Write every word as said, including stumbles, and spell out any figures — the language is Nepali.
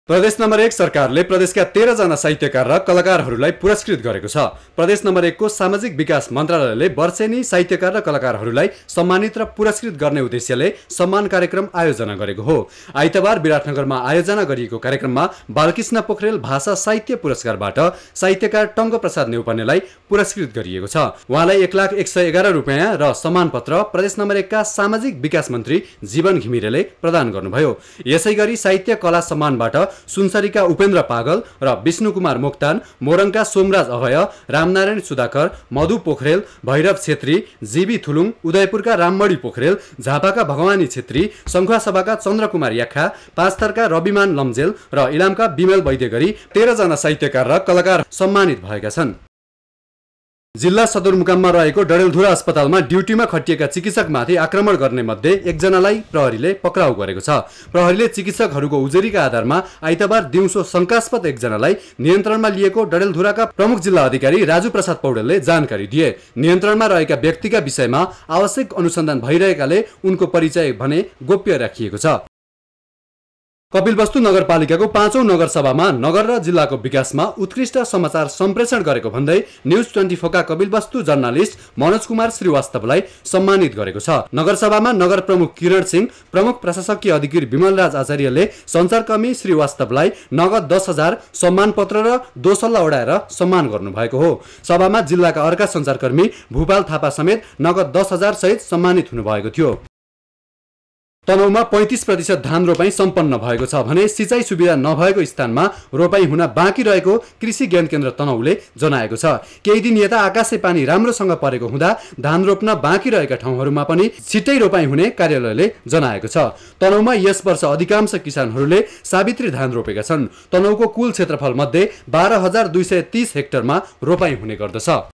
प्रदेश नम्बर एक सरकारले प्रदेशका तेह्र जना साहित्यकार र कलाकारहरूलाई पुरस्कृत गरेको छ। प्रदेश नम्बर एक को सामाजिक विकास मन्त्रालयले वर्षेनी साहित्यकार र कलाकारहरूलाई सम्मानित र पुरस्कृत गर्ने उद्देश्यले सम्मान कार्यक्रम आयोजना गरेको हो। आइतबार विराटनगरमा आयोजना गरिएको कार्यक्रममा बालकृष्ण पोखरेल भाषा साहित्य पुरस्कारबाट साहित्यकार टङ्ग प्रसाद नेउपानेलाई पुरस्कृत गरिएको छ। उहाँलाई एक लाख एक सय एघार रुपियाँ र सम्मान पत्र प्रदेश नम्बर एक का सामाजिक विकास मन्त्री जीवन घिमिरेले प्रदान गर्नुभयो। यसै गरी साहित्य कला सम्मानबाट सुनसरीका उपेन्द्र पागल र विष्णु कुमार मोक्तान, मोरङका सोमराज अभय, रामनारायण सुधाकर, मधु पोखरेल, भैरव छेत्री, जीवी थुलुङ, उदयपुरका राममणि पोखरेल, झापाका भगवानी छेत्री, सङ्खुवासभाका चन्द्रकुमार याखा, पाँचथरका रविमान लम्जेल र इलामका बिमल वैद्य गरी तेह्र जना साहित्यकार र कलाकार सम्मानित भएका छन्। जिल्ला सदरमुकाममा रहेको डडेलधुरा अस्पतालमा ड्युटीमा खटिएका चिकित्सकमाथि आक्रमण गर्ने मध्ये एकजनालाई प्रहरीले पक्राउ गरेको छ। प्रहरीले चिकित्सकहरूको उजुरीका आधारमा आइतबार दिउँसो शंकास्पद एकजनालाई नियन्त्रणमा लिएको डडेलधुराका प्रमुख जिल्ला अधिकारी राजु प्रसाद पौडेलले जानकारी दिए। नियन्त्रणमा रहेका व्यक्तिका विषयमा आवश्यक अनुसन्धान भइरहेकाले उनको परिचय भने गोप्य राखिएको छ। कपिलवस्तु नगरपालिकाको पाँचौं नगरसभामा नगर र जिल्लाको विकासमा उत्कृष्ट समाचार सम्प्रेषण गरेको भन्दै न्युज ट्वेन्टी फोर का कपिलवस्तु जर्नालिस्ट मनोज कुमार श्रीवास्तवलाई सम्मानित गरेको छ। नगरसभामा नगर प्रमुख किरण सिंह, प्रमुख प्रशासकीय अधिकारी विमलराज आचार्यले सञ्चारकर्मी श्रीवास्तवलाई नगद दस हजार सम्मान पत्र र दोसल्ला ओढाएर सम्मान गर्नुभएको हो। सभामा जिल्लाका अर्का सञ्चारकर्मी भूपाल थापा समेत नगद दस हजार सहित सम्मानित हुनुभएको थियो। तनहुमा पैंतीस प्रतिशत धान रोपाई सम्पन्न भएको छ भने सिंचाई सुविधा नभएको स्थानमा रोपाई हुन बाँकी रहेको कृषि ज्ञान केन्द्र तनहुले जनाएको छ। केही दिन यता आकाशे पानी राम्रोसँग परेको हुँदा धान रोप्न बाँकी रहेका ठाउँहरूमा पनि छिट्टै रोपाई हुने कार्यालयले जनाएको छ। तनहुमा यस वर्ष अधिकांश किसानहरूले सावित्री धान रोपेका छन्। तनहुको कुल क्षेत्रफल मध्ये बाह्र हजार दुई सय तीस हेक्टरमा रोपाई हुने गर्दछ।